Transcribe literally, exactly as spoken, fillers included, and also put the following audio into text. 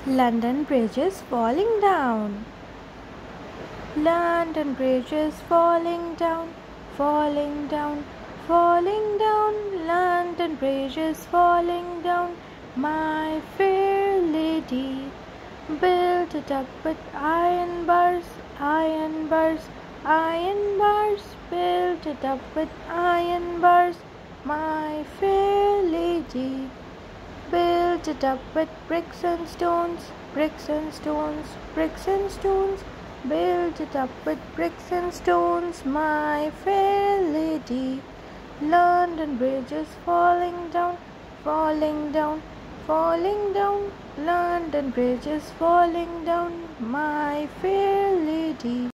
London Bridge is falling down. London Bridge is falling down, falling down, falling down. London Bridge is falling down. My fair lady, built it up with iron bars, iron bars, iron bars. Built it up with iron bars. My fair lady, built it up with bricks and stones, bricks and stones, bricks and stones. Built it up with bricks and stones, my fair lady. London Bridge is falling down, falling down, falling down. London Bridge is falling down, my fair lady.